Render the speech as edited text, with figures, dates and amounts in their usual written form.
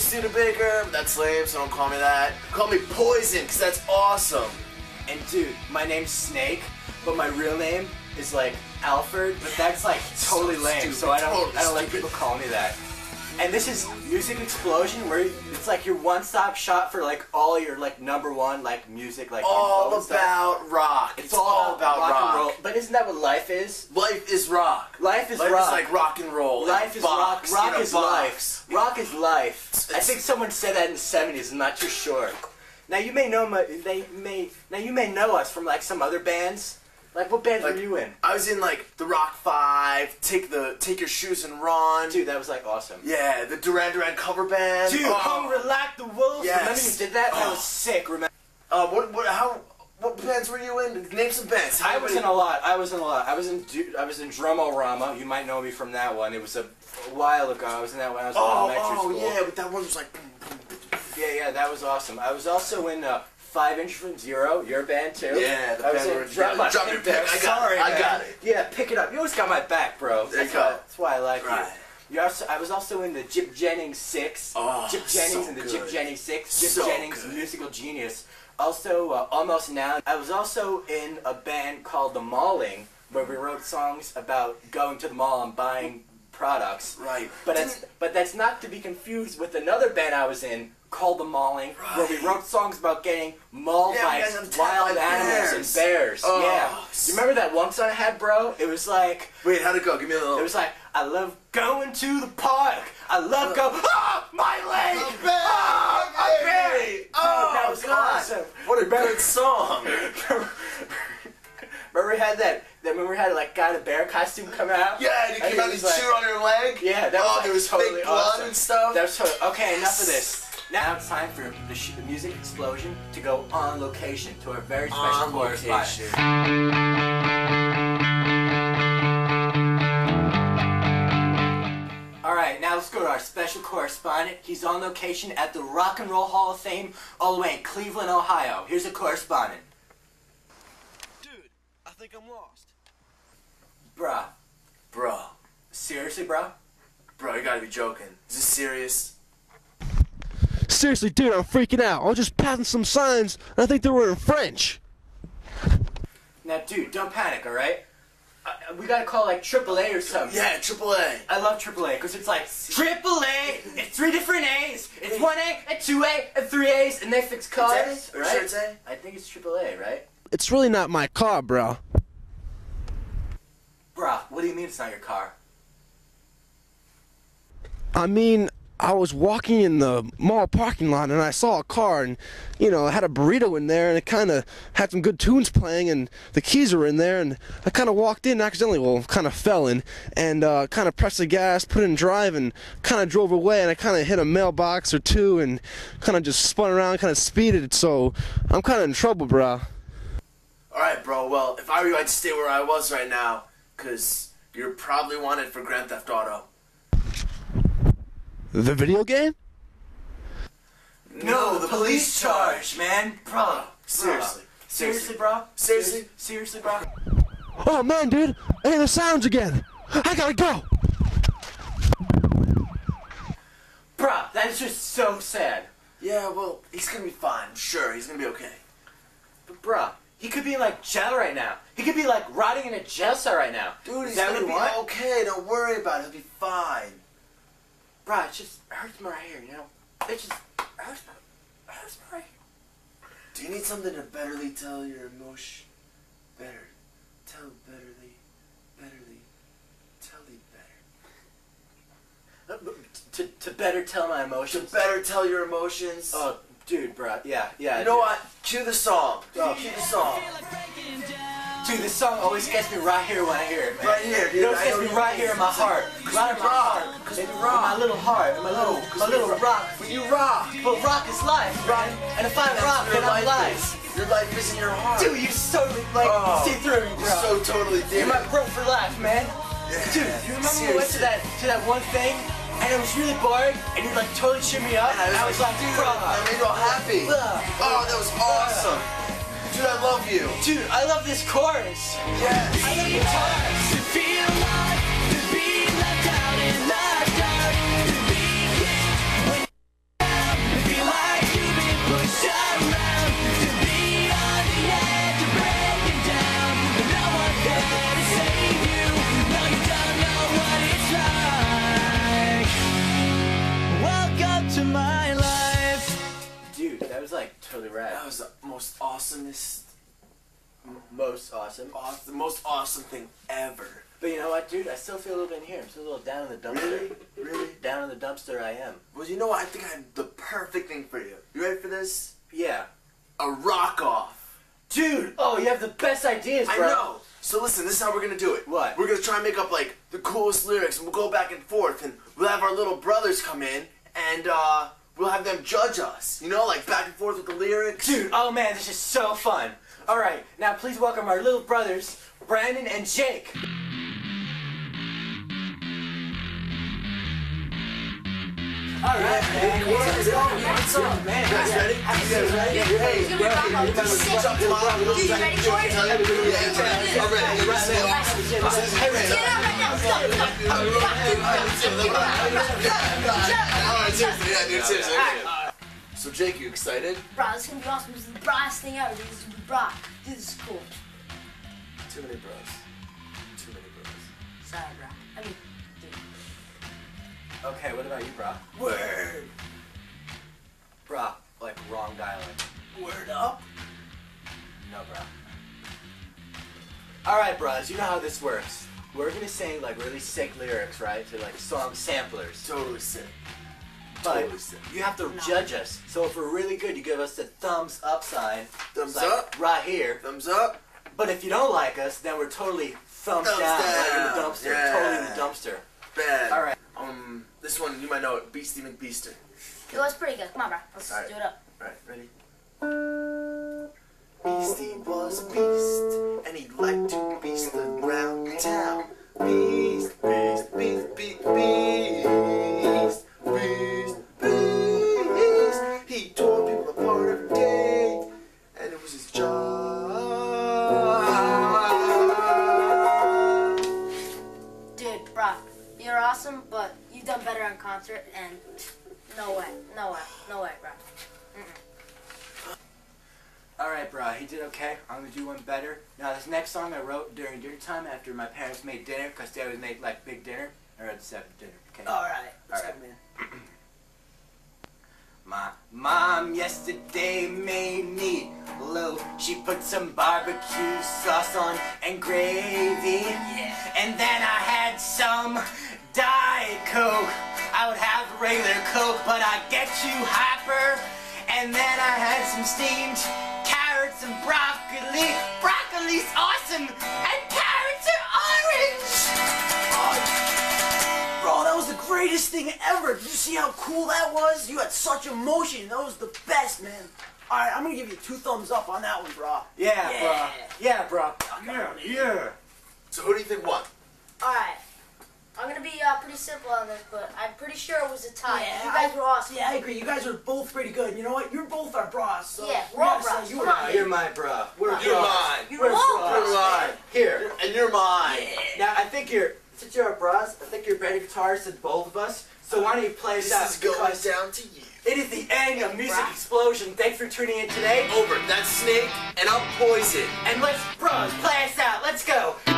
Studebaker, but that's lame, so don't call me that. Call me Poison, because that's awesome. And dude, my name's Snake, but my real name is like Alfred, but that's like totally So lame, stupid, so I don't totally like people calling me that. And this is Music Explosion, where it's like your one-stop shop for like all your like #1 like music, like All about rock. It's all about rock and roll. But isn't that what life is? Life is rock. Life is Life rock. is like rock and roll. Life is box, rock. Rock in a is box. life. Rock is life. I think someone said that in the '70s. I'm not too sure. Now you may know you may know us from like some other bands. Like what bands were you in? I was in like the Rock 5, Take Your Shoes and Run. Dude, that was like awesome. Yeah, the Duran Duran cover band. Dude, Hungry Like the Wolf. Yes. Remember you did that? That was sick. Remember? What bands were you in? Name some bands. I was in a lot. I was in Drumorama. You might know me from that one. It was a while ago. I was in that when I was in elementary school. Oh yeah, but that one was like. Yeah, that was awesome. I was also in 5 Inch from Zero, your band too. Yeah, the I was band in where Drop your pick. I got it. Yeah, pick it up. You always got my back, bro. There you go. That's why I like Right. you. I was also in the Jip Jennings 6. Oh, Jip Jennings so and the good. Jip Jennings 6. Jip So Jennings, good. musical genius. Also, Almost Now. I was also in a band called The Malling, where we wrote songs about going to the mall and buying products. Right. But that's not to be confused with another band I was in called The Malling, where we wrote songs about getting mauled by wild animals and bears. Oh. Yeah. You remember that one song I had, bro? It was like... Wait, how'd it go? Give me a little. It was like, I love going to the park. I love my leg! A bear! A bear! Dude, Oh, that was God. awesome. What a good song. Remember we had that when we had like guy in a bear costume come out? Yeah, and you came out and like, chewed on your leg. Yeah, that was like, there was totally fake blood awesome. and stuff. That was totally, okay, enough of this. Now it's time for the Music Explosion to go on location to our very special correspondent. Alright, now let's go to our special correspondent. He's on location at the Rock and Roll Hall of Fame all the way in Cleveland, Ohio. Here's a correspondent. Dude, I think I'm lost. Bruh. Bro. Seriously, bruh? Bro, you gotta be joking. Is this serious? Seriously, dude, I'm freaking out. I was just passing some signs, and I think they were in French. Now, dude, don't panic, alright? We gotta call like AAA or something. Yeah, AAA. I love AAA because it's like AAA. It's 3 different A's. It's 1A and 2A and 3 A's, and they fix cars. It's A? Are you right? sure it's A? I think it's AAA, right? It's really not my car, bro. Bruh, what do you mean it's not your car? I mean, I was walking in the mall parking lot and I saw a car and, you know, it had a burrito in there and it kind of had some good tunes playing and the keys were in there and I kind of walked in accidentally, well, kind of fell in and kind of pressed the gas, put it in drive and kind of drove away and I kind of hit a mailbox or two and kind of just spun around, kind of speeded, so I'm kind of in trouble, bro. Alright, bro, well, if I were you, I'd stay where I was right now, because you're probably wanted for Grand Theft Auto. The video game? No, the police charge, man. Bruh. Seriously. Seriously, bro? Seriously? Seriously, bro? Oh man, dude, I hear the sounds again. I gotta go. Bruh, that is just so sad. Yeah, well, he's gonna be fine. I'm sure he's gonna be okay. But bruh, he could be in like jail right now. He could be like rotting in a jail cell right now. Dude, Is he's that gonna what be you want? okay. Don't worry about it. He'll be fine. Bruh, it just hurts me right here, you know? It just hurts me right here. Do you need something to betterly tell your emotion? Tell better. To better tell my emotions. To better tell your emotions. Oh, dude, bruh, yeah. You know what? Cue the song. Cue the song. Dude, this song always gets me right here when I hear it, man. Right here, dude. It always gets me right here in my heart. Right in my heart. Because we In rock. my little heart. In my little rock. When you rock. But rock is life, man. And if I rock, then I'm life. Your life is in your heart. Dude, you so, like, see through me, bro. You're so totally You're different. my bro for life, man. Dude, you remember when we went to that one thing, and it was really boring, and you like totally cheered me up, And I was like, dude, bro. that made you all happy. Oh, that was awesome. Dude, I love you. Dude, I love this chorus. Yes. I love guitars. To feel alive, to be left out in the dark, to be here when dude, that was like totally rad. That was the most awesomest, Most awesome. the most awesome thing ever. But you know what, dude? I still feel a little bit in here. I'm still a little down in the dumpster. Really? Down in the dumpster I am. Well, you know what? I think I have the perfect thing for you. You ready for this? Yeah. A rock off. Dude! Oh, you have the best ideas, I bro. know. So listen, this is how we're gonna do it. What? We're gonna try and make up like the coolest lyrics, and we'll go back and forth, and we'll have our little brothers come in, and we'll have them judge us. You know, like back and forth with the lyrics. Dude, oh man, this is so fun. Alright, now please welcome our little brothers, Brandon and Jake. Alright, man. What's up, man? You guys ready? You guys ready? Hey, It's gonna be rock on. Dude, You ready for it? I'm ready. Get up right now. Stop. So Jake, you excited? Bro, this is gonna be awesome. This is the brightest thing ever. This is gonna be bright. This is cool. Too many bros. Too many bros. Sorry, bro. I mean, dude. Okay, what about you, bro? Word. Bro, like wrong dialect. Word up. No, bro. Alright, bros, you know how this works. We're gonna sing like really sick lyrics, right? To like song samplers. Totally sick. But Totally sick. you have to judge us. So if we're really good, you give us the thumbs up sign. Thumbs It's like up. right here. Thumbs up. But if you don't like us, then we're totally thumbs Thumbs down, like in the down. dumpster. Yeah. Totally in the dumpster. Bad. Alright. This one you might know it. Beastie McBeaster. It was pretty good. Come on, bro. Let's Alright. do it up. Alright, ready? Beastie was a beast, and he liked to beast around town. Beast, beast, beast, beast, beast, beast, beast. He tore people apart every day, and it was his job. Dude, bro, you're awesome, but you've done better on concert, and no way, no way, no way, bro. Alright, bro, he did okay. I'm gonna do one better. Now, this next song I wrote during dinner time after my parents made dinner, because they always make like big dinner. I wrote this after dinner, okay? Alright. Let's go, man. My mom yesterday made me loaf. She put some barbecue sauce on and gravy. Yeah. And then I had some Diet Coke. I would have regular Coke, but I get you hyper. And then I had some steamed carrots and broccoli. Broccoli's awesome, and carrots are orange. Bro, that was the greatest thing ever. Did you see how cool that was? You had such emotion. That was the best, man. Alright, I'm gonna give you 2 thumbs up on that one, bro. Yeah, Yeah. bro. Yeah, bro. Yeah. So who do you think won? Alright. I'm gonna be pretty simple on this, but I'm pretty sure it was a tie. Yeah, You guys were awesome. Yeah, I agree. You guys are both pretty good. You know what? You're both our bros. So Yeah, we we're all gotta say bros. you Come were on. right. You're my bro. We're You're bros. mine. You're all bros. You're mine. Here. And you're mine. Now, I think since you're our bros, I think you're better guitarists than both of us. So why don't you play This us out? is going Because down to you. it is the end of Music Bro. Explosion. Thanks for tuning in today. Over. That's Snake, and I'm Poison. And let's, bros, play us out. Let's go.